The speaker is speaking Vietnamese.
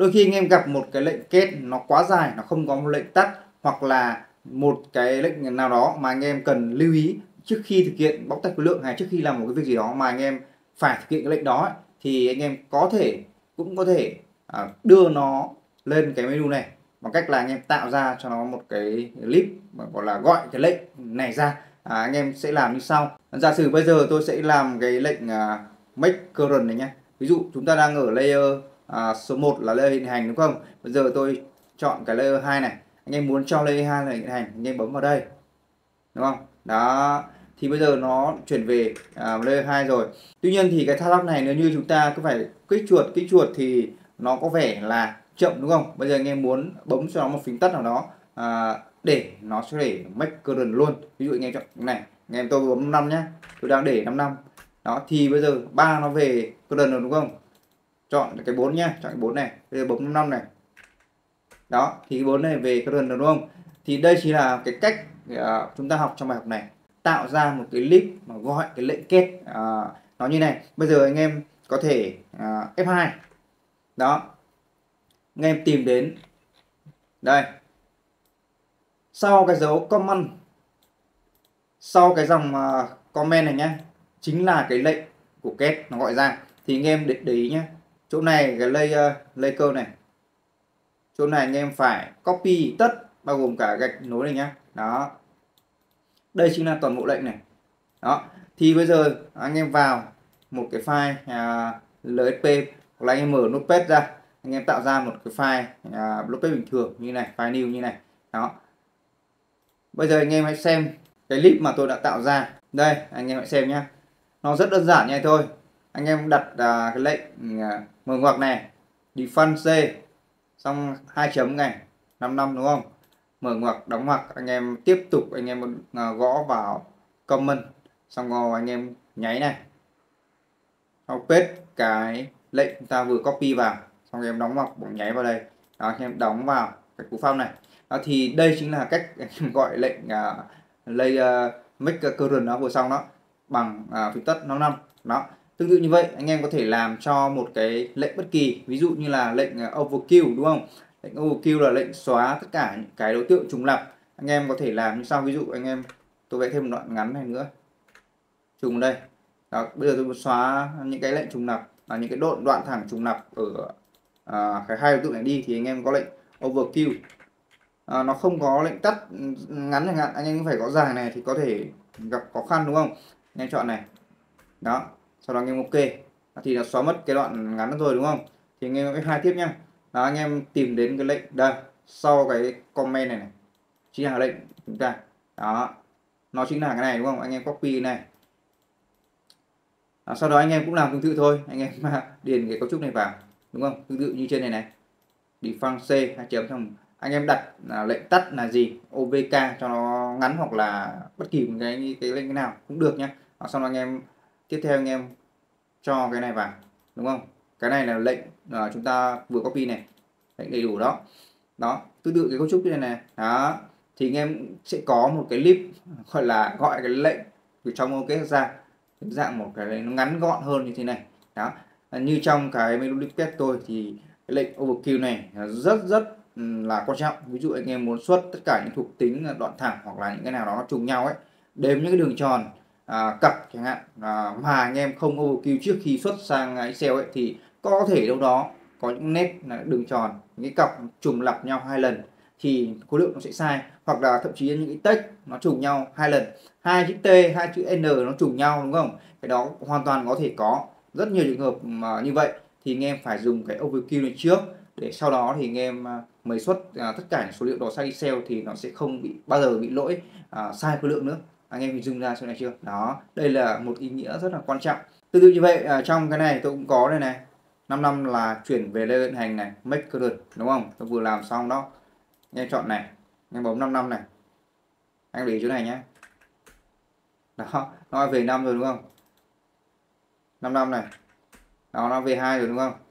Đôi khi anh em gặp một cái lệnh kết nó quá dài, nó không có một lệnh tắt, hoặc là một cái lệnh nào đó mà anh em cần lưu ý trước khi thực hiện bóc tách khối lượng, hay trước khi làm một cái việc gì đó mà anh em phải thực hiện cái lệnh đó ấy, thì anh em cũng có thể đưa nó lên cái menu này bằng cách là anh em tạo ra cho nó một cái list mà gọi là gọi cái lệnh này ra. Anh em sẽ làm như sau. Giả sử bây giờ tôi sẽ làm cái lệnh make current này nhé. Ví dụ chúng ta đang ở layer số 1 là layer hiện hành đúng không? Bây giờ tôi chọn cái layer 2 này. Anh em muốn cho layer 2 này hiện hành, anh em bấm vào đây. Đúng không? Đó. Thì bây giờ nó chuyển về layer 2 rồi. Tuy nhiên thì cái thao tác này nếu như chúng ta cứ phải kích chuột thì nó có vẻ là chậm đúng không? Bây giờ anh em muốn bấm cho nó một phím tắt nào đó để nó sẽ để make current luôn. Ví dụ anh em chọn cái này, anh em tôi bấm 5 nhé. Tôi đang để 55. Đó thì bây giờ 3 nó về current rồi đúng không? Chọn cái 4 nhá, chọn cái 4 này. Bây giờ bấm 5 này. Đó, thì cái 4 này về current rồi đúng không? Thì đây chỉ là cái cách chúng ta học trong bài học này, tạo ra một cái list mà gọi cái lệnh kết nó như này. Bây giờ anh em có thể F2. Đó. Anh em tìm đến đây. Sau cái dấu command, sau cái dòng comment này nhé, chính là cái lệnh của kết nó gọi ra. Thì anh em để ý nhé. Chỗ này cái layer này. Chỗ này anh em phải copy tất bao gồm cả gạch nối này nhá. Đó. Đây chính là toàn bộ lệnh này. Đó. Thì bây giờ anh em vào một cái file LSP, hoặc là anh em mở notepad ra, anh em tạo ra một cái file notepad bình thường như này, file new như này. Đó. Bây giờ anh em hãy xem cái clip mà tôi đã tạo ra. Đây, anh em hãy xem nhé. Nó rất đơn giản như này thôi. Anh em đặt cái lệnh mở ngoặc này, define C, xong 2 chấm này, 55 đúng không? Mở ngoặc, đóng ngoặc, anh em tiếp tục anh em gõ vào comment, xong rồi anh em nháy này. Xong paste cái lệnh chúng ta vừa copy vào, xong em đóng ngoặc nháy vào đây. Đó, anh em đóng vào cái cú pháp này. Đó, thì đây chính là cách anh em gọi lệnh make current nó vừa xong đó, bằng phím tắt 55. Đó. Tương tự như vậy anh em có thể làm cho một cái lệnh bất kỳ, ví dụ như là lệnh overkill đúng không? Lệnh overkill là lệnh xóa tất cả những cái đối tượng trùng lặp. Anh em có thể làm như sau, ví dụ anh em tôi vẽ thêm một đoạn ngắn này nữa trùng đây. Đó, bây giờ tôi muốn xóa những cái lệnh trùng lặp, những cái đoạn thẳng trùng lặp ở cái hai đối tượng này đi, thì anh em có lệnh overkill. Nó không có lệnh tắt ngắn chẳng hạn, anh em phải có dài này thì có thể gặp khó khăn đúng không? Anh em chọn này. Đó, sau đó anh em ok. Thì nó xóa mất cái đoạn ngắn rồi đúng không? Thì anh em F2 tiếp nhá. Đó, anh em tìm đến cái lệnh đây, sau cái comment này chính là lệnh chúng ta. Đó, nó chính là cái này đúng không? Anh em copy cái này. Sau đó anh em cũng làm tương tự thôi, anh em điền cái cấu trúc này vào đúng không? Tương tự như trên này này. Define C 2 chấm, xong anh em đặt lệnh tắt là gì, OVK cho nó ngắn, hoặc là bất kỳ một cái lệnh nào cũng được nhé. Xong anh em tiếp theo anh em cho cái này vào đúng không? Cái này là lệnh chúng ta vừa copy này, lệnh đầy đủ đó. Đó, tương tự cái cấu trúc như này này. Đó, thì anh em sẽ có một cái clip gọi là gọi cái lệnh từ trong OKS ra, dạng một cái nó ngắn gọn hơn như thế này. Đó, như trong cái menu list tôi thì cái lệnh overkill này rất là quan trọng. Ví dụ anh em muốn xuất tất cả những thuộc tính đoạn thẳng, hoặc là những cái nào đó nó trùng nhau ấy, đếm những cái đường tròn cặp chẳng hạn, mà anh em không overkill trước khi xuất sang Excel ấy, thì có thể đâu đó có những nét là đường tròn, những cái cặp trùng lặp nhau 2 lần thì khối lượng nó sẽ sai, hoặc là thậm chí những cái text nó trùng nhau 2 lần, 2 chữ T 2 chữ N nó trùng nhau đúng không? Cái đó hoàn toàn có thể có rất nhiều trường hợp mà như vậy, thì anh em phải dùng cái overkill này trước, để sau đó thì anh em mới xuất tất cả những số liệu đó sang Excel thì nó sẽ không bao giờ bị lỗi sai khối lượng nữa. Anh em hình dung ra chỗ này chưa? Đó, đây là một ý nghĩa rất là quan trọng. Tương tự như vậy trong cái này tôi cũng có đây này, 5 năm là chuyển về lên hành này, make current đúng không? Tôi vừa làm xong đó. Anh em chọn này, anh em bấm 5 năm này. Anh để chỗ này nhé. Đó, nó về 5 rồi đúng không? 5 năm này. Đó, nó về 2 rồi đúng không?